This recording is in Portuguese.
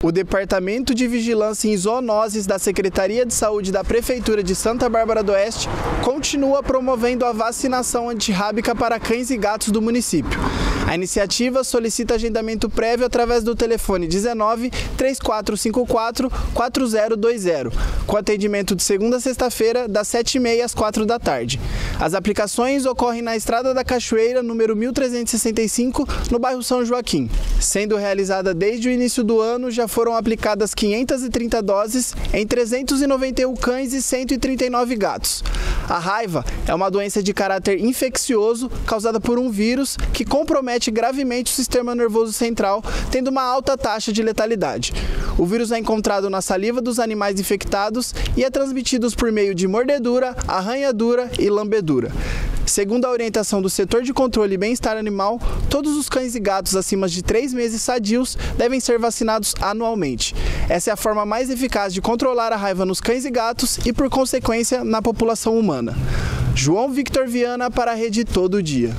O Departamento de Vigilância em Zoonoses da Secretaria de Saúde da Prefeitura de Santa Bárbara do Oeste continua promovendo a vacinação antirrábica para cães e gatos do município. A iniciativa solicita agendamento prévio através do telefone 19 3454 4020, com atendimento de segunda a sexta-feira, das 7h30 às 4 da tarde. As aplicações ocorrem na Estrada da Cachoeira, número 1365, no bairro São Joaquim. Sendo realizada desde o início do ano, já foram aplicadas 530 doses em 391 cães e 139 gatos. A raiva é uma doença de caráter infeccioso causada por um vírus que compromete gravemente o sistema nervoso central, tendo uma alta taxa de letalidade. O vírus é encontrado na saliva dos animais infectados e é transmitido por meio de mordedura, arranhadura e lambedura. Segundo a orientação do Setor de Controle e Bem-Estar Animal, todos os cães e gatos acima de 3 meses sadios devem ser vacinados anualmente. Essa é a forma mais eficaz de controlar a raiva nos cães e gatos e, por consequência, na população humana. João Victor Viana para a Rede Todo Dia.